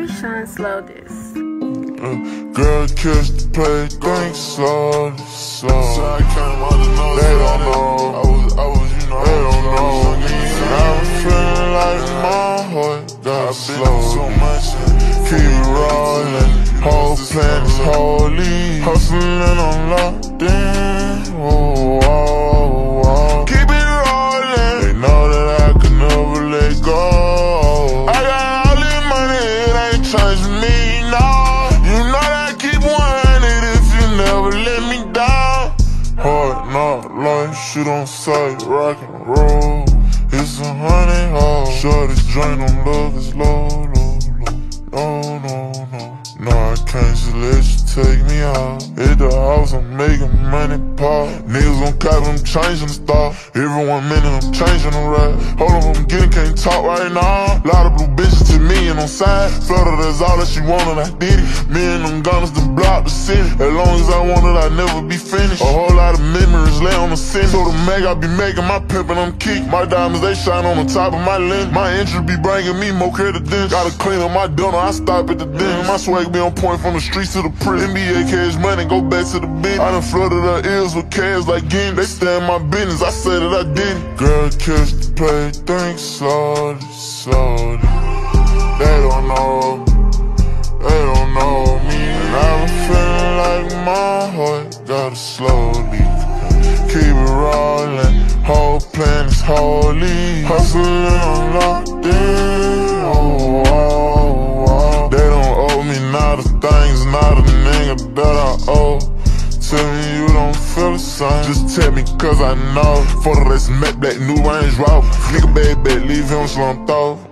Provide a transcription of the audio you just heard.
Shine slow this. Girl, catch the play, think slowly, slowly. They don't know, they don't know me. I'm feeling like my heart got slow. Keep it rolling, whole plan is holy. Hustling on locked in, whoa, whoa, whoa. Keep it rolling, they know that I can never let go. I got all this money, it ain't changing me, no. You know that I keep 100 if you never let me down. Hard knock life, shit on sight, rock and roll. It's 100 hard. Shorty's drain on love is low, low, low. No, no, no. No, I can't just let you take me out. At the house, I'm making money pop. Niggas gon' cop, I'm changing the style. Every 1 minute, I'm changing the rap. Hold on, I'm getting, can't talk right now. Lot of blue bitches to me and on side. Flutter, that's all that she wanted, I did it. Me and them gunners done blocked the city. As long as I wanted, I'd never be finished. A whole lot of memories lay on the city. So the mag, I be making my pimpin', I'm kick. My diamonds, they shine on the top of my lens. My interest be bringing me more credit than. Gotta clean up my dinner, I stop at the den. My swag be on point from the streets to the prison. NBA cash money, go back to the bench. I done flooded her ears with cash like Guinness. They stand my business, I said that I did it. Girl, catch the play, think slowly, slowly. They don't know, they don't know me. And I've been feeling like my heart got a slow leak. Keep it rolling, whole plan is holy. Hustling, I'm locked in, oh, oh, oh. They don't owe me not a thing's not a nigga that I owe. Tell me you don't feel the same, just tell me cause I know. For the rest, met that new Range Rover. Nigga bad, leave him slumped off.